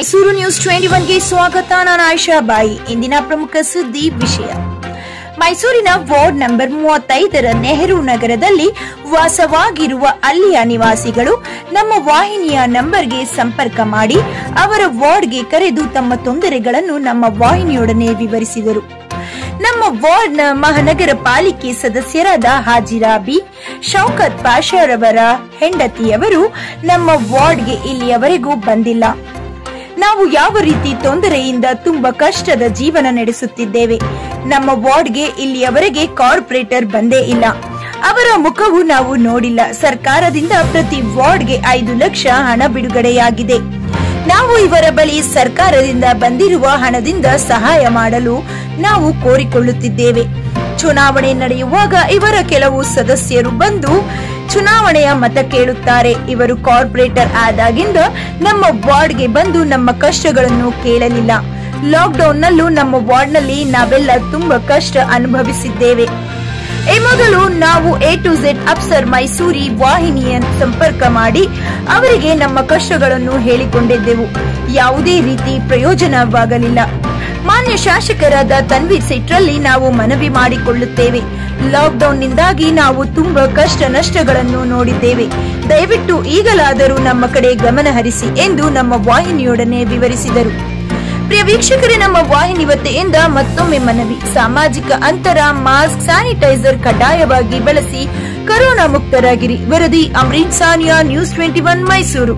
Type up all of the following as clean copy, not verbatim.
Mysuru news 21 ಗೆ ಸ್ವಾಗತ. ನಾನು ಆಯಿಷಾ ಬಾಯಿ. ಇಂದಿನ ಪ್ರಮುಖ ಸುದ್ದಿ ವಿಷಯ. ಮೈಸೂರಿನ ವಾರ್ಡ್ ನಂಬರ್ 35ರ ನೆಹರು ನಗರದಲ್ಲಿ ವಾಸವಾಗಿರುವ ಅಲ್ಲಿಯ ನಿವಾಸಿಗಳು ನಮ್ಮ ವಾಹಿನಿಯ ನಂಬರ್ಗೆ ಸಂಪರ್ಕ ಮಾಡಿ ಅವರ ವಾರ್ಡ್ಗೆ ಕರೆದು ತಮ್ಮ ತೊಂದರೆಗಳನ್ನು ನಮ್ಮ ವಾಹಿನಿಯೊಡನೆ ವಿವರಿಸಿದರು. ನಮ್ಮ ವಾರ್ಡ್ನ ಮಹಾನಗರ ಪಾಲಿಕೆ ಸದಸ್ಯರಾದ ಹಾಜಿರಾಬಿ ಶೌಕತ್ ಪಾಷಾರವರ ಹೆಂಡತಿಯವರು ನಮ್ಮ ವಾರ್ಡ್ಗೆ ಇಲ್ಲಿಯವರೆಗೂ ಬಂದಿಲ್ಲ. ನಾವು ಯಾವ ರೀತಿ ತೊಂದರೆಯಿಂದ ತುಂಬಾ ಕಷ್ಟದ ಜೀವನ ನಡೆಸುತ್ತಿದ್ದೇವೆ. ನಮ್ಮ ವಾರ್ಡ್ಗೆ ಇಲ್ಲಿಯವರೆಗೆ ಕಾರ್ಪೊರೇಟರ್ ಬಂದೇ ಇಲ್ಲ. ಅವರ ಮುಖವು ನಾವು ನೋಡಿಲ್ಲ. ಸರ್ಕಾರದಿಂದ ಪ್ರತಿ ವಾರ್ಡ್ಗೆ 5 ಲಕ್ಷ ಹಣ ಬಿಡುಗಡೆಯಾಗಿದೆ. ನಾವು ಇವರ ಬಳಿ ಸರ್ಕಾರದಿಂದ ಬಂದಿರುವ ಹಣದಿಂದ ಸಹಾಯ ಮಾಡಲು ನಾವು ಕೋರಿಕೊಳ್ಳುತ್ತಿದ್ದೇವೆ. ಚುನಾವಣೆ ನಡೆಯುವಾಗ ಇವರ ಕೆಲವು ಸದಸ್ಯರು ಬಂದು ಚುನಾವಣೆಯ ಮತ ಕೇಳುತ್ತಾರೆ. ಇವರು ಕಾರ್ಪೊರೇಟರ್ ಆದಾಗಿಂದ ನಮ್ಮ ವಾರ್ಡ್ಗೆ ಬಂದು ನಮ್ಮ ಕಷ್ಟಗಳನ್ನು ಕೇಳಲಿಲ್ಲ. ಲಾಕ್ಡೌನ್ ನಲ್ಲೂ ನಮ್ಮ ವಾರ್ಡ್ನಲ್ಲಿ ನಾವೆಲ್ಲ ತುಂಬಾ ಕಷ್ಟ ಅನುಭವಿಸಿದ್ದೇವೆ. ಈ ಮೊದಲು ನಾವು A to Z ಅಫ್ಸರ್ ಮೈಸೂರಿ ವಾಹಿನಿಯನ್ನು ಸಂಪರ್ಕ ಮಾಡಿ ಅವರಿಗೆ ನಮ್ಮ ಕಷ್ಟಗಳನ್ನು ಹೇಳಿಕೊಂಡಿದ್ದೆವು. ಯಾವುದೇ ರೀತಿ ಪ್ರಯೋಜನವಾಗಲಿಲ್ಲ. ಮಾನ್ಯ ಶಾಸಕರಾದ ತನ್ವೀರ್ ಸೇಠ್ರಲ್ಲಿ ನಾವು ಮನವಿ ಮಾಡಿಕೊಳ್ಳುತ್ತೇವೆ. ಲಾಕ್ಡೌನ್ನಿಂದಾಗಿ ನಾವು ತುಂಬಾ ಕಷ್ಟ ನಷ್ಟಗಳನ್ನು ನೋಡಿದ್ದೇವೆ. ದಯವಿಟ್ಟು ಈಗಲಾದರೂ ನಮ್ಮ ಕಡೆ ಗಮನ ಹರಿಸಿ ಎಂದು ನಮ್ಮ ವಾಹಿನಿಯೊಡನೆ ವಿವರಿಸಿದರು. ಪ್ರಿಯ ವೀಕ್ಷಕರೇ, ನಮ್ಮ ವಾಹಿನಿ ವತಿಯಿಂದ ಮತ್ತೊಮ್ಮೆ ಮನವಿ: ಸಾಮಾಜಿಕ ಅಂತರ, ಮಾಸ್ಕ್, ಸ್ಯಾನಿಟೈಸರ್ ಕಡ್ಡಾಯವಾಗಿ ಬಳಸಿ ಕೊರೋನಾ ಮುಕ್ತರಾಗಿರಿ. ವರದಿ ಅಮ್ರೀನ್ ಸಾನಿಯಾ, ನ್ಯೂಸ್ 21 ಮೈಸೂರು.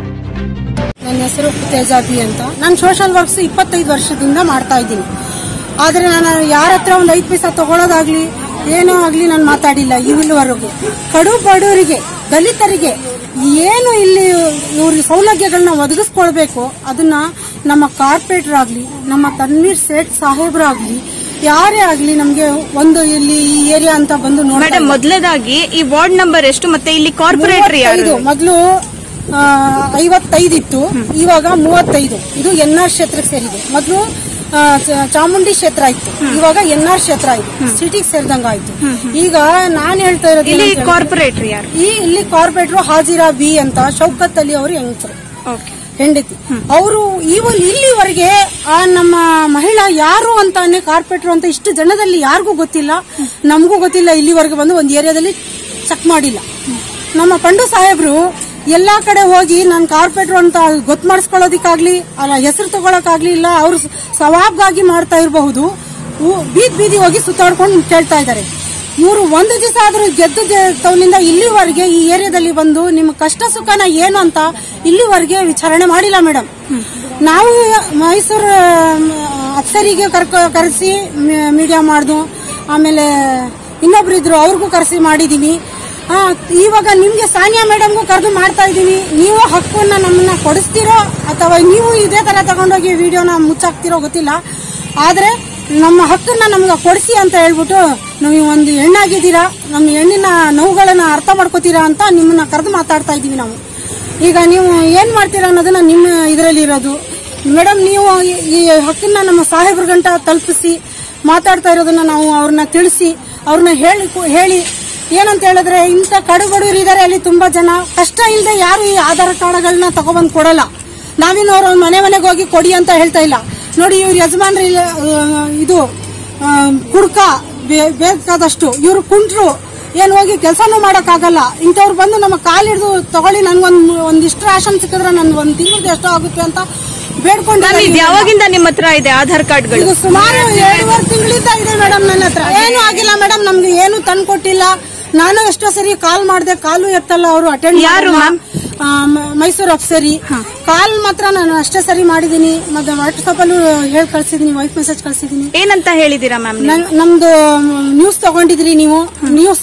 ನನ್ನ ಹೆಸರು ತೇಜಾಬಿ ಅಂತ. ನಾನು ಸೋಷಿಯಲ್ ವರ್ಕ್ಸ್ 25 ವರ್ಷದಿಂದ ಮಾಡ್ತಾ ಇದ್ದೀನಿ. ಆದ್ರೆ ನಾನು ಯಾರ ಹತ್ರ ಒಂದು 5 ಪೈಸಾ ತಗೊಳ್ಳೋದಾಗ್ಲಿ ಏನೋ ಆಗ್ಲಿ ನಾನು ಮಾತಾಡಿಲ್ಲ ಇಲ್ಲಿವರೆಗೂ. ಕಡು ಬಡವರಿಗೆ, ದಲಿತರಿಗೆ ಏನು ಇಲ್ಲಿ ಇವ್ರಿಗೆ ಸೌಲಭ್ಯಗಳನ್ನ ಒದಗಿಸ್ಕೊಳ್ಬೇಕು ಅದನ್ನ ನಮ್ಮ ಕಾರ್ಪೊರೇಟರ್ ಆಗ್ಲಿ, ನಮ್ಮ ತನ್ವೀರ್ ಸೇಠ್ ಸಾಹೇಬ್ರಾಗ್ಲಿ, ಯಾರೇ ಆಗ್ಲಿ ನಮ್ಗೆ ಒಂದು ಇಲ್ಲಿ ಈ ಏರಿಯಾ ಅಂತ ಬಂದು ನೋಡಿ. ಮೊದಲದಾಗಿ ಈ ವಾರ್ಡ್ ನಂಬರ್ ಎಷ್ಟು ಮತ್ತೆ ಇಲ್ಲಿ ಕಾರ್ಪೊರೇಟರ್ ಯಾರು? ಮೊದಲು 55 ಇತ್ತು, ಇವಾಗ 35. ಇದು NR ಕ್ಷೇತ್ರಕ್ಕೆ ಸೇರಿದೆ. ಮೊದಲು ಚಾಮುಂಡಿ ಕ್ಷೇತ್ರ ಇತ್ತು, ಇವಾಗ NR ಕ್ಷೇತ್ರ ಆಯ್ತು, ಸಿಟಿಗೆ ಸೇರಿದಂಗ ಆಯ್ತು. ಈಗ ನಾನ್ ಹೇಳ್ತಾ ಇರೋದು ಕಾರ್ಪೊರೇಟರ್ ಯಾರು? ಇಲ್ಲಿ ಕಾರ್ಪೊರೇಟರ್ ಹಾಜಿರಾ ಬಿ ಅಂತ, ಶೌಕತ್ ಅಲಿ ಅವರು ಹೆಂಡತಿ. ಅವರು ಇಲ್ಲಿವರೆಗೆ ಆ ನಮ್ಮ ಮಹಿಳಾ ಯಾರು ಅಂತಾನೆ ಕಾರ್ಪೊರೇಟರ್ ಅಂತ ಇಷ್ಟು ಜನದಲ್ಲಿ ಯಾರಿಗೂ ಗೊತ್ತಿಲ್ಲ, ನಮಗೂ ಗೊತ್ತಿಲ್ಲ. ಇಲ್ಲಿವರೆಗೆ ಬಂದು ಒಂದು ಏರಿಯಾದಲ್ಲಿ ಚೆಕ್ ಮಾಡಿಲ್ಲ. ನಮ್ಮ ಪಂಡು ಸಾಹೇಬ್ರು ಎಲ್ಲಾ ಕಡೆ ಹೋಗಿ ನಾನು ಕಾರ್ಪೊರೇಟರ್ ಅಂತ ಗೊತ್ತು ಮಾಡಿಸ್ಕೊಳ್ಳೋದಿಕ್ಕಾಗ್ಲಿ ಅಲ್ಲ ಹೆಸರು ತಗೊಳಕಾಗ್ಲಿ ಇಲ್ಲ, ಅವ್ರು ಸವಾಬ್ಗಾಗಿ ಮಾಡ್ತಾ ಇರಬಹುದು. ಬೀದಿ ಹೋಗಿ ಸುತ್ತಾಡ್ಕೊಂಡು ಕೇಳ್ತಾ ಇದ್ದಾರೆ. ಇವರು ಒಂದು ದಿವಸ ಆದ್ರೂ ಗೆದ್ದ ಇಲ್ಲಿವರೆಗೆ ಈ ಏರಿಯಾದಲ್ಲಿ ಬಂದು ನಿಮ್ಮ ಕಷ್ಟ ಸುಖನ ಏನು ಅಂತ ಇಲ್ಲಿವರೆಗೆ ವಿಚಾರಣೆ ಮಾಡಿಲ್ಲ ಮೇಡಮ್. ನಾವು ಮೈಸೂರು ಅಫ್ಸರಿಗೆ ಕರೆಸಿ ಮೀಡಿಯಾ ಮಾಡ್ದು, ಆಮೇಲೆ ಇನ್ನೊಬ್ರು ಇದ್ರು ಅವ್ರಿಗೂ ಕರೆಸಿ ಮಾಡಿದೀನಿ. ಇವಾಗ ನಿಮ್ಗೆ ಸಾನಿಯಾ ಮೇಡಮ್ಗೂ ಕರೆದು ಮಾಡ್ತಾ ಇದೀನಿ. ನೀವು ಹಕ್ಕನ್ನ ನಮ್ಮನ್ನ ಕೊಡಿಸ್ತೀರೋ ಅಥವಾ ನೀವು ಇದೇ ತರ ತಗೊಂಡೋಗಿ ವಿಡಿಯೋನ ಮುಚ್ಚಾಕ್ತಿರೋ ಗೊತ್ತಿಲ್ಲ. ಆದ್ರೆ ನಮ್ಮ ಹಕ್ಕನ್ನ ನಮ್ಗೆ ಕೊಡಿಸಿ ಅಂತ ಹೇಳ್ಬಿಟ್ಟು ನೀವು ಒಂದು ಹೆಣ್ಣಾಗಿದ್ದೀರಾ, ನಮ್ಮ ಹೆಣ್ಣಿನ ನೋವುಗಳನ್ನ ಅರ್ಥ ಮಾಡ್ಕೋತೀರಾ ಅಂತ ನಿಮ್ಮನ್ನ ಕರೆದು ಮಾತಾಡ್ತಾ ಇದೀವಿ ನಾವು. ಈಗ ನೀವು ಏನ್ ಮಾಡ್ತೀರಾ ಅನ್ನೋದನ್ನ ನಿಮ್ಮ ಇದರಲ್ಲಿ ಇರೋದು ಮೇಡಮ್. ನೀವು ಈ ಹಕ್ಕನ್ನ ನಮ್ಮ ಸಾಹೇಬ್ರ ಗಂಟ ತಲುಪಿಸಿ ಮಾತಾಡ್ತಾ ಇರೋದನ್ನ ನಾವು ಅವ್ರನ್ನ ತಿಳಿಸಿ ಅವ್ರನ್ನ ಹೇಳಿ ಏನಂತ ಹೇಳಿದ್ರೆ, ಇಂಥ ಕಡು ಬಡವರು ಇದಾರೆ ಅಲ್ಲಿ ತುಂಬಾ ಜನ. ಕಷ್ಟ ಇಲ್ಲದೆ ಯಾರು ಈ ಆಧಾರ್ ಕಾರ್ಡ್ಗಳನ್ನ ತಗೊಬಂದ್ ಕೊಡಲ್ಲ. ನಾವಿನ್ನು ಅವ್ರ ಮನೆಗೆ ಹೋಗಿ ಕೊಡಿ ಅಂತ ಹೇಳ್ತಾ ಇಲ್ಲ. ನೋಡಿ, ಇವ್ರ ಯಜಮಾನ್ರಿ ಇದು ಕುಡ್ಕ ಬೇಕಾದಷ್ಟು, ಇವ್ರು ಕುಂಟ್ರು, ಏನ್ ಹೋಗಿ ಕೆಲಸನೂ ಮಾಡಕ್ಕಾಗಲ್ಲ. ಇಂಥವ್ರು ಬಂದು ನಮ್ಮ ಕಾಲ್ ಹಿಡಿದು ತಗೊಳ್ಳಿ, ಒಂದಿಷ್ಟು ರೇಷನ್ ಸಿಕ್ಕಿದ್ರೆ ನನ್ ಒಂದ್ ತಿಂಗಳಿಗೆ ಎಷ್ಟೋ ಆಗುತ್ತೆ ಅಂತ ಬೇಡ್ಕೊಂಡು. ಯಾವಾಗಿಂದ ನಿಮ್ಮ ಹತ್ರ ಇದೆ ಆಧಾರ್ ಕಾರ್ಡ್ಗಳು? ಇದು ಸುಮಾರು 2.5 ತಿಂಗಳಿಂದ ಇದೆ ಮೇಡಮ್. ನನ್ನ ಹತ್ರ ಏನು ಆಗಿಲ್ಲ ಮೇಡಮ್, ನಮ್ಗೆ ಏನು ತಂದು ಕೊಟ್ಟಿಲ್ಲ. ನಾನು ಎಷ್ಟೋ ಸರಿ ಕಾಲ್ ಮಾಡಿದೆ, ಕಾಲು ಎತ್ತಲ್ಲ ಅವರು. ಅಟೆಂಡ್ ಯಾರು? ಮೈಸೂರು ಅಫ್ಸರಿ. ಕಾಲ್ ಮಾತ್ರ ನಾನು ಅಷ್ಟೇ ಸರಿ ಮಾಡಿದೀನಿ. ಮತ್ತೆ ವಾಟ್ಸ್ಆಪ್ ಅಲ್ಲೂ ಹೇಳಿ ಕಳ್ಸಿದೀನಿ, ವಾಯ್ಸ್ ಮೆಸೇಜ್ ಕಳ್ಸಿದೀನಿ. ಏನಂತ ಹೇಳಿದೀರಾ ಮ್ಯಾಮ್? ನಮ್ದು ನ್ಯೂಸ್ ತಗೊಂಡಿದ್ರಿ, ನೀವು ನ್ಯೂಸ್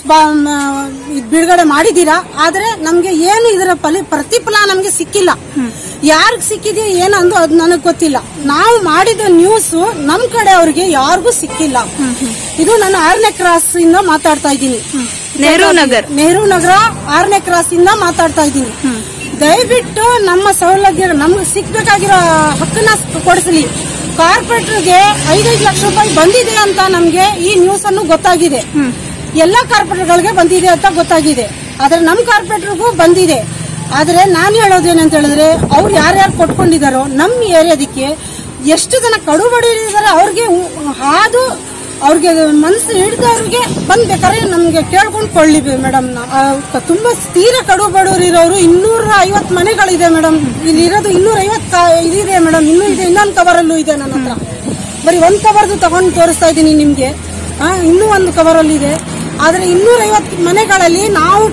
ಬಿಡುಗಡೆ ಮಾಡಿದೀರಾ. ಆದ್ರೆ ನಮ್ಗೆ ಏನು ಇದರ ಪ್ರತಿಫಲ ನಮ್ಗೆ ಸಿಕ್ಕಿಲ್ಲ. ಯಾರಿಗ್ ಸಿಕ್ಕಿದೆಯೋ ಏನಂದು ಅದು ನನಗ್ ಗೊತ್ತಿಲ್ಲ. ನಾವು ಮಾಡಿದ ನ್ಯೂಸ್ ನಮ್ ಕಡೆ ಅವ್ರಿಗೆ ಯಾರಿಗೂ ಸಿಕ್ಕಿಲ್ಲ. ಇದು ನಾನು 6ನೇ ಕ್ರಾಸ್ ಇಂದ ಮಾತಾಡ್ತಾ ಇದ್ದೀನಿ. ನೆಹರು ನಗರ 6ನೇ ಕ್ರಾಸ್ ಇಂದ ಮಾತಾಡ್ತಾ ಇದ್ದೀನಿ. ದಯವಿಟ್ಟು ನಮ್ಮ ಸೌಲಭ್ಯ ನಮ್ಗೆ ಸಿಕ್ಬೇಕಾಗಿರೋ ಹಕ್ಕನ್ನ ಕೊಡಿಸಲಿ. ಕಾರ್ಪೊರೇಟರ್ಗೆ 5 ಲಕ್ಷ ರೂಪಾಯಿ ಬಂದಿದೆ ಅಂತ ನಮ್ಗೆ ಈ ನ್ಯೂಸ್ ಅನ್ನು ಗೊತ್ತಾಗಿದೆ. ಎಲ್ಲಾ ಕಾರ್ಪೊರೇಟರ್ಗಳಿಗೆ ಬಂದಿದೆ ಅಂತ ಗೊತ್ತಾಗಿದೆ. ಆದ್ರೆ ನಮ್ ಕಾರ್ಪೊರೇಟರ್ಗೂ ಬಂದಿದೆ. ಆದ್ರೆ ನಾನು ಹೇಳೋದೇನಂತ ಹೇಳಿದ್ರೆ ಅವ್ರು ಯಾರ್ಯಾರು ಕೊಟ್ಕೊಂಡಿದಾರೋ ನಮ್ಮ ಏರಿಯಾದಕ್ಕೆ ಎಷ್ಟು ಜನ ಕಡು ಬಡವರಿದ್ದಾರೆ ಅವ್ರಿಗೆ ಹಾದು ಅವ್ರಿಗೆ ಮನಸ್ಸು ಹಿಡಿದವ್ರಿಗೆ ಬಂದ್ಬೇಕಾದ್ರೆ ನಮ್ಗೆ ಕೇಳ್ಕೊಂಡು ಕೊಳ್ಳಿ ಮೇಡಮ್. ತುಂಬಾ ತೀರಾ ಕಡು ಬಡವರು ಇರೋರು 250 ಮನೆಗಳಿದೆ ಮೇಡಮ್. ಇಲ್ಲಿ ಇರೋದು 250 ಇದಿದೆ ಮೇಡಮ್. ಇನ್ನೂ ಇದೆ, ಇನ್ನೊಂದು ಕವರಲ್ಲೂ ಇದೆ ನನ್ನ ಹತ್ರ. ಬರೀ ಒಂದ್ ಕವರ್ದು ತಗೊಂಡು ತೋರಿಸ್ತಾ ಇದ್ದೀನಿ ನಿಮ್ಗೆ. ಇನ್ನೂ ಒಂದು ಕವರಲ್ಲಿ ಇದೆ. ಆದ್ರೆ 250 ಮನೆಗಳಲ್ಲಿ ನಾವು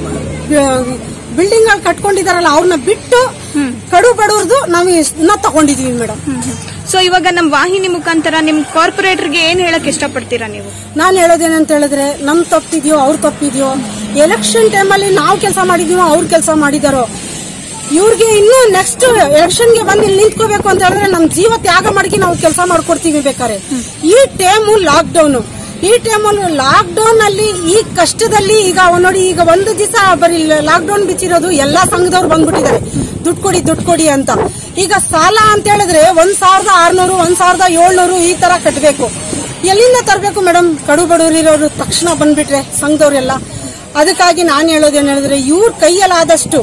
ಬಿಲ್ಡಿಂಗ್ ಗಳು ಕಟ್ಕೊಂಡಿದಾರಲ್ಲ ಅವ್ರನ್ನ ಬಿಟ್ಟು ಕಡು ಬಡವ್ರದ್ದು ನಾವು ತಗೊಂಡಿದೀವಿ ಮೇಡಮ್. ಸೊ ಇವಾಗ ನಮ್ಮ ವಾಹಿನಿ ಮುಖಾಂತರ ನಿಮ್ ಕಾರ್ಪೊರೇಟರ್ಗೆ ಏನ್ ಹೇಳಕ್ ಇಷ್ಟಪಡ್ತೀರಾ ನೀವು? ನಾನು ಹೇಳೋದೇನಂತ ಹೇಳಿದ್ರೆ ನಮ್ ತಪ್ಪಿದ್ಯೋ ಅವ್ರ ತಪ್ಪಿದ್ಯೋ, ಎಲೆಕ್ಷನ್ ಟೈಮಲ್ಲಿ ನಾವು ಕೆಲಸ ಮಾಡಿದೀವೋ ಅವ್ರ ಕೆಲಸ ಮಾಡಿದಾರೋ, ಇವ್ರಿಗೆ ಇನ್ನೂ ನೆಕ್ಸ್ಟ್ ಎಲೆಕ್ಷನ್ಗೆ ಬಂದು ಇಲ್ಲಿ ನಿಂತ್ಕೋಬೇಕು ಅಂತ ಹೇಳಿದ್ರೆ ನಮ್ ಜೀವ ತ್ಯಾಗ ಮಾಡಿ ನಾವು ಕೆಲಸ ಮಾಡ್ಕೊಡ್ತೀವಿ ಬೇಕಾರೆ. ಈ ಟೈಮು ಲಾಕ್ಡೌನ್, ಈ ಟೈಮಲ್ಲಿ ಲಾಕ್ಡೌನ್ ಅಲ್ಲಿ ಈ ಕಷ್ಟದಲ್ಲಿ ಈಗ ನೋಡಿ, ಈಗ ಒಂದು ದಿವಸ ಬರೀ ಲಾಕ್ಡೌನ್ ಬಿಚ್ಚಿರೋದು ಎಲ್ಲಾ ಸಂಘದವ್ರು ಬಂದ್ಬಿಟ್ಟಿದ್ದಾರೆ ದುಡ್ಡು ಕೊಡಿ ಅಂತ. ಈಗ ಸಾಲ ಅಂತ ಹೇಳಿದ್ರೆ 1600, 1700 ಈ ತರ ಕಟ್ಟಬೇಕು. ಎಲ್ಲಿಂದ ತರಬೇಕು ಮೇಡಮ್? ಕಡು ಬಡವರಿರೋರು ತಕ್ಷಣ ಬಂದ್ಬಿಟ್ರೆ ಸಂಘದವ್ರೆಲ್ಲ. ಅದಕ್ಕಾಗಿ ನಾನು ಹೇಳೋದೇನು ಹೇಳಿದ್ರೆ ಇವ್ರ ಕೈಯಲ್ಲಾದಷ್ಟು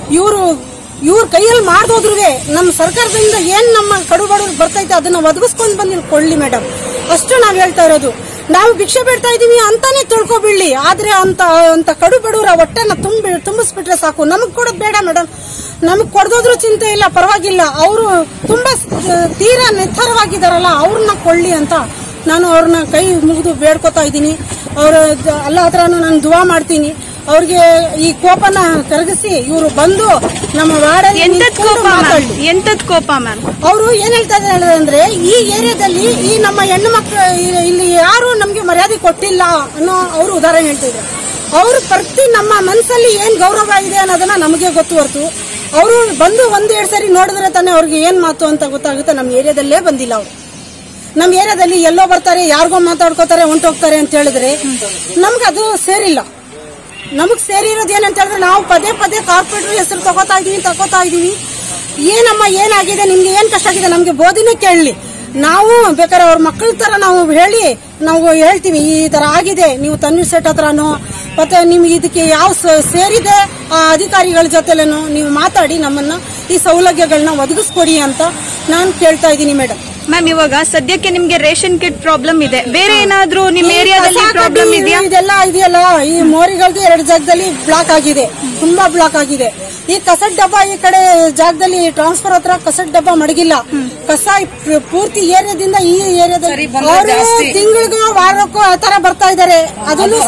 ಇವ್ರ ಕೈಯಲ್ಲಿ ಮಾಡ್ದೋದ್ರು ನಮ್ಮ ಸರ್ಕಾರದಿಂದ ಏನ್ ನಮ್ಮ ಕಡು ಬಡವ್ರು ಬರ್ತೈತೆ ಅದನ್ನ ಒದಗಿಸ್ಕೊಂಡ್ ಬಂದು ಕೊಳ್ಳಿ ಮೇಡಮ್. ಅಷ್ಟು ನಾವ್ ಹೇಳ್ತಾ ಇರೋದು. ನಾವು ಭಿಕ್ಷೆ ಬೇಡ್ತಾ ಇದೀವಿ ಅಂತಾನೆ ತಿಳ್ಕೊಬಿಡ್ಲಿ. ಆದ್ರೆ ಅಂತ ಕಡು ಬಡವರ ಹೊಟ್ಟೆನ ತುಂಬಿಸ್ಬಿಟ್ರೆ ಸಾಕು. ನಮಗ್ ಕೊಡೋದ್ ಬೇಡ ಮೇಡಮ್. ನಮಗ್ ಕೊಡೋದ್ರು ಚಿಂತೆ ಇಲ್ಲ, ಪರವಾಗಿಲ್ಲ. ಅವರು ತುಂಬಾ ತೀರಾ ನಿರ್ಧಾರವಾಗಿದ್ದಾರಲ್ಲ, ಅವ್ರನ್ನ ಕೊಳ್ಳಿ ಅಂತ ನಾನು ಅವ್ರನ್ನ ಕೈ ಮುಗಿದು ಬೇಡ್ಕೊತಾ ಇದ್ದೀನಿ. ಅವ್ರ ಅಲ್ಲ ಹತ್ರನು ನಾನು ದುವಾ ಮಾಡ್ತೀನಿ. ಅವ್ರಿಗೆ ಈ ಕೋಪನ ಕರಗಿಸಿ ಇವರು ಬಂದು ನಮ್ಮ ವಾರ್ಡಲ್ಲಿ ಎಂತದ್ ಕೋಪ ಮ್ಯಾಮ್? ಅವರು ಏನ್ ಹೇಳ್ತಾ ಇದ್ದಾರೆ ಅಂದ್ರೆ, ಈ ಏರಿಯಾದಲ್ಲಿ ಈ ನಮ್ಮ ಹೆಣ್ಣು ಮಕ್ಕಳು ಇಲ್ಲಿ ಯಾರು ನಮ್ಗೆ ಮರ್ಯಾದೆ ಕೊಟ್ಟಿಲ್ಲ ಅನ್ನೋ ಅವರು ಉದಾಹರಣೆ ಹೇಳ್ತಾ ಇದ್ದಾರೆ. ಅವ್ರು ಪ್ರತಿ ನಮ್ಮ ಮನಸ್ಸಲ್ಲಿ ಏನ್ ಗೌರವ ಇದೆ ಅನ್ನೋದನ್ನ ನಮಗೆ ಗೊತ್ತು ಹೊರತು ಅವರು ಬಂದು 1-2 ಸರಿ ನೋಡಿದ್ರೆ ತಾನೇ ಅವ್ರಿಗೆ ಏನ್ ಮಾತು ಅಂತ ಗೊತ್ತಾಗುತ್ತೆ. ನಮ್ಮ ಏರಿಯಾದಲ್ಲೇ ಬಂದಿಲ್ಲ ಅವರು. ನಮ್ಮ ಏರಿಯಾದಲ್ಲಿ ಎಲ್ಲೋ ಬರ್ತಾರೆ, ಯಾರಿಗೋ ಮಾತಾಡ್ಕೋತಾರೆ, ಹೊಂಟೋಗ್ತಾರೆ ಅಂತ ಹೇಳಿದ್ರೆ ನಮ್ಗೆ ಅದು ಸೇರಿಲ್ಲ. ನಮಗ್ ಸೇರಿರೋದು ಏನಂತ ಹೇಳಿದ್ರೆ ನಾವು ಪದೇ ಕಾರ್ಪೊರೇಟರ್ ಹೆಸರು ತಗೋತಾ ಇದೀವಿ. ಏನಮ್ಮ ಏನಾಗಿದೆ, ನಿಮ್ಗೆ ಏನ್ ಕಷ್ಟ ಆಗಿದೆ ನಮ್ಗೆ ಬೋಧಿನೇ ಕೇಳಲಿ. ನಾವು ಬೇಕಾದ್ರೆ ಅವ್ರ ಮಕ್ಕಳ ತರ ನಾವು ಹೇಳ್ತೀವಿ ಈ ತರ ಆಗಿದೆ, ನೀವು ತನ್ವೀರ್ ಸೇಠ್ ಹತ್ರನೋ ಮತ್ತೆ ನಿಮ್ಗೆ ಇದಕ್ಕೆ ಯಾವ ಸೇರಿದೆ ಆ ಅಧಿಕಾರಿಗಳ ಜೊತೆಲೇನೋ ನೀವು ಮಾತಾಡಿ ನಮ್ಮನ್ನ ಈ ಸೌಲಭ್ಯಗಳನ್ನ ಒದಗಿಸ್ಕೊಡಿ ಅಂತ ನಾನು ಕೇಳ್ತಾ ಇದ್ದೀನಿ ಮೇಡಮ್. ಮ್ಯಾಮ್, ಇವಾಗ ಸದ್ಯಕ್ಕೆ ನಿಮ್ಗೆ ರೇಷನ್ ಕಿಟ್ ಪ್ರಾಬ್ಲಮ್ ಇದೆ, ಬೇರೆ ಏನಾದ್ರೂ ನಿಮ್ ಏರಿಯಾದಲ್ಲಿ ಪ್ರಾಬ್ಲಮ್ ಇದೆಯಾ? ಇದೆಲ್ಲ ಇದೆಯಲ್ಲ, ಈ ಮೋರಿಗಳದ್ದು 2 ಜಾಗದಲ್ಲಿ ಬ್ಲಾಕ್ ಆಗಿದೆ, ತುಂಬಾ ಬ್ಲಾಕ್ ಆಗಿದೆ. ಈ ಕಸದ ಡಬ್ಬ ಈ ಕಡೆ ಜಾಗದಲ್ಲಿ ಟ್ರಾನ್ಸ್ಫರ್ ಹತ್ರ ಕಸದ ಡಬ್ಬ ಮಡಗಿಲ್ಲ. ಕಸ ಪೂರ್ತಿ ಏರಿಯಾದಿಂದ ಈ ಏರಿಯಾದಲ್ಲಿ ತಿಂಗಳಿಗೂ ವಾರಕ್ಕೂ ಆ ತರ ಬರ್ತಾ ಇದಾರೆ. ಅದನ್ನು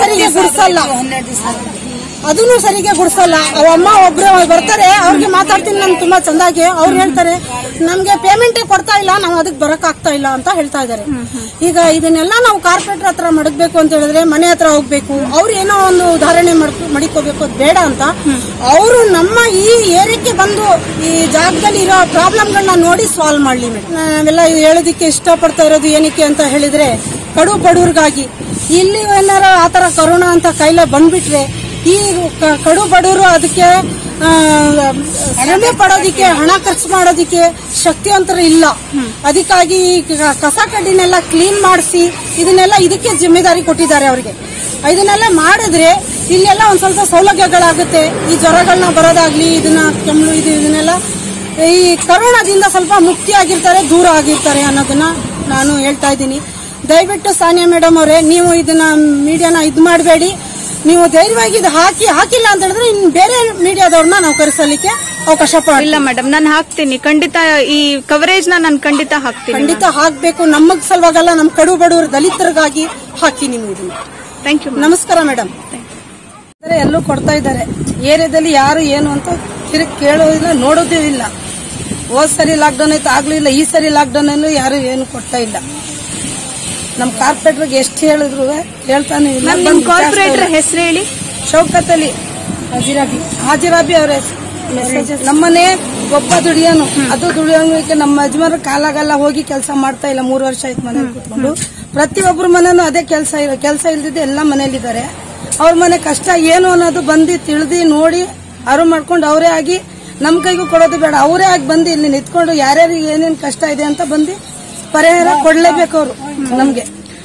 ಸರಿಗೆ ಗುಡಿಸಲ್ಲ. ಅವಮ್ಮ ಒಬ್ರು ಬರ್ತಾರೆ, ಅವ್ರಿಗೆ ಮಾತಾಡ್ತೀನಿ ನಾನು ತುಂಬಾ ಚಂದಾಗಿ. ಅವ್ರು ಹೇಳ್ತಾರೆ ನಮ್ಗೆ ಪೇಮೆಂಟೇ ಕೊಡ್ತಾ ಇಲ್ಲ, ನಾವು ಅದಕ್ಕೆ ಬರಕ್ ಆಗ್ತಾ ಇಲ್ಲ ಅಂತ ಹೇಳ್ತಾ ಇದಾರೆ. ಈಗ ಇದನ್ನೆಲ್ಲ ನಾವು ಕಾರ್ಪೊರೇಟರ್ ಹತ್ರ ಮಡಗ್ಬೇಕು ಅಂತ ಹೇಳಿದ್ರೆ ಮನೆ ಹತ್ರ ಹೋಗ್ಬೇಕು. ಅವ್ರು ಏನೋ ಒಂದು ಉದಾಹರಣೆ ಮಡಿಕೋಬೇಕು, ಅದು ಬೇಡ ಅಂತ ಅವರು ನಮ್ಮ ಈ ಏರಿಯಾಕ್ಕೆ ಬಂದು ಈ ಜಾಗದಲ್ಲಿ ಇರೋ ಪ್ರಾಬ್ಲಮ್ಗಳನ್ನ ನೋಡಿ ಸಾಲ್ವ್ ಮಾಡ್ಲಿ ಮೇಡಮ್. ನಾವೆಲ್ಲ ಹೇಳೋದಕ್ಕೆ ಇಷ್ಟಪಡ್ತಾ ಇರೋದು ಏನಕ್ಕೆ ಅಂತ ಹೇಳಿದ್ರೆ, ಕಡು ಬಡವ್ರಿಗಾಗಿ ಇಲ್ಲಿ ಏನಾರ ಆತರ ಕರೋನಾ ಅಂತ ಕಾಯಿಲೆ ಬಂದ್ಬಿಟ್ರೆ ಈ ಕಡು ಬಡವರು ಅದಕ್ಕೆ ಶ್ರಮೆ ಪಡೋದಿಕ್ಕೆ, ಹಣ ಖರ್ಚು ಮಾಡೋದಿಕ್ಕೆ ಶಕ್ತಿವಂತರು ಇಲ್ಲ. ಅದಕ್ಕಾಗಿ ಕಸ ಕಡ್ಡಿನೆಲ್ಲ ಕ್ಲೀನ್ ಮಾಡಿಸಿ ಇದನ್ನೆಲ್ಲ ಇದಕ್ಕೆ ಜಿಮ್ಮೆದಾರಿ ಕೊಟ್ಟಿದ್ದಾರೆ ಅವರಿಗೆ. ಇದನ್ನೆಲ್ಲ ಮಾಡಿದ್ರೆ ಇಲ್ಲೆಲ್ಲ ಒಂದ್ ಸ್ವಲ್ಪ ಸೌಲಭ್ಯಗಳಾಗುತ್ತೆ. ಈ ಜ್ವರಗಳನ್ನ ಬರೋದಾಗ್ಲಿ, ಇದನ್ನ ಕೆಮ್ಮು ಇದನ್ನೆಲ್ಲ ಈ ಕರೋನಾದಿಂದ ಸ್ವಲ್ಪ ಮುಕ್ತಿಯಾಗಿರ್ತಾರೆ, ದೂರ ಆಗಿರ್ತಾರೆ ಅನ್ನೋದನ್ನ ನಾನು ಹೇಳ್ತಾ ಇದ್ದೀನಿ. ದಯವಿಟ್ಟು ಸಾನಿಯಾ ಮೇಡಮ್ ಅವರೇ, ನೀವು ಇದನ್ನ ಮೀಡಿಯಾನ ಮಾಡಬೇಡಿ. ನೀವು ಧೈರ್ಯವಾಗಿ ಇದು ಹಾಕಿಲ್ಲ ಅಂತ ಹೇಳಿದ್ರೆ ಇನ್ನು ಬೇರೆ ಮೀಡಿಯಾದವ್ರನ್ನ ನಾವು ಕರೆಸಲಿಕ್ಕೆ ಅವಕಾಶ ಇಲ್ಲ ಮೇಡಮ್, ನಾನು ಹಾಕ್ತೀನಿ ಖಂಡಿತ. ಈ ಕವರೇಜ್ ನಾನು ಖಂಡಿತ ಹಾಕ್ತೀನಿ. ಖಂಡಿತ ಹಾಕ್ಬೇಕು. ನಮಗ್ ಸಲುವಾಗಲ್ಲ, ನಮ್ಮ ಕಡು ಬಡವರು ದಲಿತರಿಗಾಗಿ ಹಾಕಿ ನೀವು ಇದನ್ನ. Thank you. ನಮಸ್ಕಾರ ಮೇಡಮ್. ಎಲ್ಲೂ ಕೊಡ್ತಾ ಇದ್ದಾರೆ. ಏರಿಯಾದಲ್ಲಿ ಯಾರು ಏನು ಅಂತ ತಿರುಗಿ ಕೇಳೋದಿಲ್ಲ, ನೋಡೋದೇ ಇಲ್ಲ. ಹೋದ್ ಸರಿ ಲಾಕ್ಡೌನ್ ಆಯ್ತು, ಆಗ್ಲಿಲ್ಲ. ಈ ಸರಿ ಲಾಕ್ಡೌನ್ ಅಲ್ಲೂ ಯಾರು ಏನು ಕೊಡ್ತಾ ಇಲ್ಲ. ನಮ್ ಕಾರ್ಪೊರೇಟರ್ಗೆ ಎಷ್ಟು ಹೇಳಿದ್ರು ಕೇಳ್ತಾನೆ ಇಲ್ಲ. ಕಾರ್ಪೊರೇಟರ್ ಹೆಸರು ಹೇಳಿ. ಶೌಕತ್ ಅಲಿ ಹಾಜಿರಾಬಿ ಅವರ ನಮ್ಮನೆ ಒಬ್ಬ ದುಡಿಯೋನು, ಅದು ದುಡಿಯೋಕೆ ನಮ್ಮ ಯಜಮಾನ ಕಾಲಾಗಲ್ಲ ಹೋಗಿ ಕೆಲಸ ಮಾಡ್ತಾ ಇಲ್ಲ. 3 ವರ್ಷ ಆಯ್ತು ಮನೇಲಿ ಕೂತ್ಕೊಂಡು. ಪ್ರತಿಯೊಬ್ಬರ ಮನೇನು ಅದೇ ಕೆಲಸ ಇಲ್ದಿದ್ದೆ ಎಲ್ಲ ಮನೇಲಿದ್ದಾರೆ. ಅವ್ರ ಮನೆ ಕಷ್ಟ ಏನು ಅನ್ನೋದು ಬಂದು ತಿಳಿದು ನೋಡಿ ಅರು ಮಾಡ್ಕೊಂಡು ಅವರೇ ಆಗಿ ನಮ್ ಕೈಗೂ ಕೊಡೋದು ಬೇಡ, ಅವರೇ ಆಗಿ ಬಂದು ಇಲ್ಲಿ ನಿಂತ್ಕೊಂಡು ಯಾರ್ಯಾರಿಗೆ ಏನೇನ್ ಕಷ್ಟ ಇದೆ ಅಂತ ಬಂದು ಪರಿಹಾರ ಕೊಡ್ಲೇಬೇಕು ಅವರು ನಮ್ಗೆ.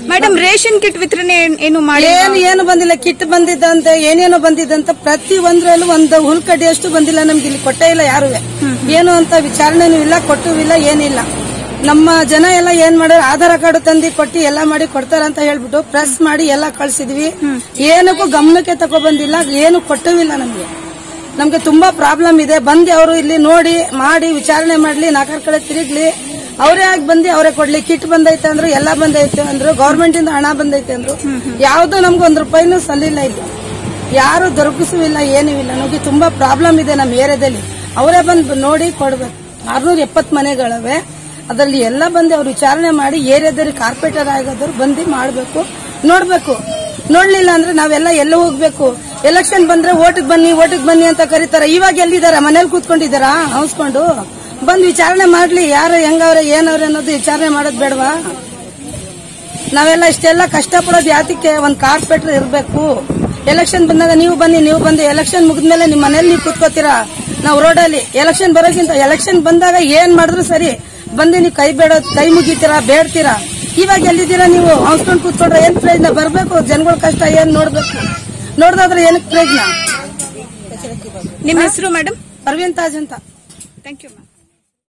ಮೇಡಮ್ ರೇಷನ್ ಕಿಟ್ ವಿತರಣೆ ಏನು ಮಾಡಿ ಏನು ಬಂದಿಲ್ಲ. ಕಿಟ್ ಬಂದಿದ್ದಂತೆ ಏನೇನೋ ಬಂದಿದ್ದಂತ ಪ್ರತಿ ಒಂದ್ರಲ್ಲೂ ಒಂದು ಹುಲ್ಕಡ್ಡಿಯಷ್ಟು ಬಂದಿಲ್ಲ ನಮ್ಗೆ. ಇಲ್ಲಿ ಕೊಟ್ಟೇ ಇಲ್ಲ ಯಾರು. ಏನು ಅಂತ ವಿಚಾರಣೆನೂ ಇಲ್ಲ, ಕೊಟ್ಟೂ ಇಲ್ಲ, ಏನಿಲ್ಲ. ನಮ್ಮ ಜನ ಎಲ್ಲ ಏನ್ ಮಾಡ್ಯಾರ, ಆಧಾರ್ ಕಾರ್ಡ್ ತಂದು ಕೊಟ್ಟು ಎಲ್ಲ ಮಾಡಿ ಕೊಡ್ತಾರ ಅಂತ ಹೇಳ್ಬಿಟ್ಟು ಪ್ರೆಸ್ ಮಾಡಿ ಎಲ್ಲ ಕಳ್ಸಿದ್ವಿ. ಏನಕ್ಕೂ ಗಮನಕ್ಕೆ ತಗೊಬಂದಿಲ್ಲ, ಏನು ಕೊಟ್ಟೂ ಇಲ್ಲ ನಮ್ಗೆ ತುಂಬಾ ಪ್ರಾಬ್ಲಮ್ ಇದೆ. ಬಂದು ಅವರು ಇಲ್ಲಿ ನೋಡಿ ಮಾಡಿ ವಿಚಾರಣೆ ಮಾಡ್ಲಿ, 4 ಕಡೆ ತಿರುಗ್ಲಿ, ಅವರೇ ಆಗಿ ಬಂದು ಅವರೇ ಕೊಡ್ಲಿ. ಕಿಟ್ ಬಂದೈತೆ ಅಂದ್ರು, ಎಲ್ಲ ಬಂದೈತೆ ಅಂದ್ರು, ಗವರ್ಮೆಂಟ್ ಇಂದ ಹಣ ಬಂದೈತೆ ಅಂದ್ರು, ಯಾವ್ದು ನಮ್ಗೆ 1 ರೂಪಾಯಿನೂ ಸಲ್ಲಿಲ್ಲ. ಇಲ್ಲ, ಯಾರು ದೊರಕಿಸುವಿಲ್ಲ, ಏನೂ ಇಲ್ಲ. ನಮ್ಗೆ ತುಂಬಾ ಪ್ರಾಬ್ಲಮ್ ಇದೆ ನಮ್ಮ ಏರಿಯಾದಲ್ಲಿ. ಅವರೇ ಬಂದು ನೋಡಿ ಕೊಡ್ಬೇಕು. 670 ಮನೆಗಳವೆ, ಅದರಲ್ಲಿ ಎಲ್ಲ ಬಂದು ಅವ್ರು ವಿಚಾರಣೆ ಮಾಡಿ ಏರಿಯಾದಲ್ಲಿ ಕಾರ್ಪೊರೇಟರ್ ಆಗೋದ್ರು ಬಂದು ಮಾಡ್ಬೇಕು, ನೋಡ್ಬೇಕು. ನೋಡ್ಲಿಲ್ಲ ಅಂದ್ರೆ ನಾವೆಲ್ಲ ಎಲ್ಲ ಹೋಗ್ಬೇಕು. ಎಲೆಕ್ಷನ್ ಬಂದ್ರೆ ಓಟಿಗೆ ಬನ್ನಿ ಅಂತ ಕರೀತಾರೆ. ಇವಾಗ ಎಲ್ಲಿದಾರ? ಮನೇಲಿ ಕೂತ್ಕೊಂಡಿದ್ದಾರಾ ಹೌಸ್ಕೊಂಡು? ಬಂದು ವಿಚಾರಣೆ ಮಾಡ್ಲಿ, ಯಾರು ಹೆಂಗವ್ರೆ ಏನವ್ರೆ ಅನ್ನೋದು ವಿಚಾರಣೆ ಮಾಡೋದು ಬೇಡವಾ? ನಾವೆಲ್ಲ ಇಷ್ಟೆಲ್ಲ ಕಷ್ಟಪಡೋದು ಯಾತಕ್ಕೆ? ಒಂದ್ ಕಾರ್ಪೊರೇಟರ್ ಇರ್ಬೇಕು. ಎಲೆಕ್ಷನ್ ಬಂದಾಗ ನೀವು ಬಂದು ಎಲೆಕ್ಷನ್ ಮುಗಿದ್ಮೇಲೆ ನಿಮ್ ಮನೇಲಿ ನೀವು ಕೂತ್ಕೋತೀರಾ, ನಾವು ರೋಡಲ್ಲಿ. ಎಲೆಕ್ಷನ್ ಬರೋಕ್ಕಿಂತ ಎಲೆಕ್ಷನ್ ಬಂದಾಗ ಏನ್ ಮಾಡಿದ್ರು ಸರಿ, ಬಂದು ನೀವು ಕೈ ಮುಗಿತೀರಾ, ಬೇಡ್ತೀರಾ. ಇವಾಗ ಎಲ್ಲಿದ್ದೀರಾ ನೀವು? ಹೌಸ್ಕೊಂಡು ಕೂತ್ಕೊಂಡ್ರೆ ಏನ್ ಪ್ರಯೋಜನ? ಬರ್ಬೇಕು, ಜನಗಳ ಕಷ್ಟ ಏನ್ ನೋಡ್ಬೇಕು. ನೋಡ್ದಾದ್ರೆ ಏನಕ್ಕೆ ಪ್ರಯೋಜನ? ನಿಮ್ಮ ಹೆಸರು ಮೇಡಮ್? ಪರ್ವೀನ್ ತಾಜ್ ಅಂತ. Thank you.